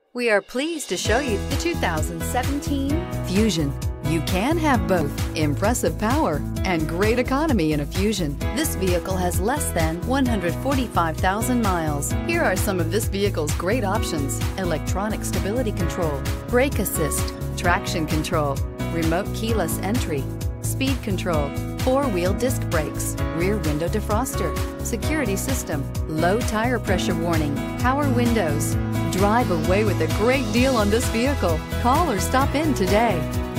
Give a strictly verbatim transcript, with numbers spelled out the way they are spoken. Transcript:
We are pleased to show you the two thousand seventeen Fusion. You can have both impressive power and great economy in a Fusion. This vehicle has less than one hundred forty-five thousand miles. Here are some of this vehicle's great options: electronic stability control, brake assist, traction control, remote keyless entry, speed control, four-wheel disc brakes, rear window defroster, security system, low tire pressure warning, power windows. Drive away with a great deal on this vehicle. Call or stop in today.